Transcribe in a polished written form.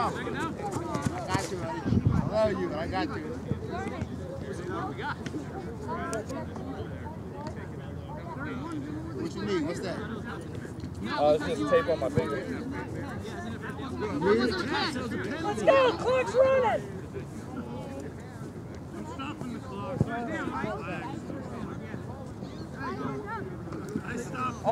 I got you, buddy. I love you, but I got you. What you need? What's that? It's just tape on my finger. Let's go! Clock's running! I'm stopping the clock. I stopped.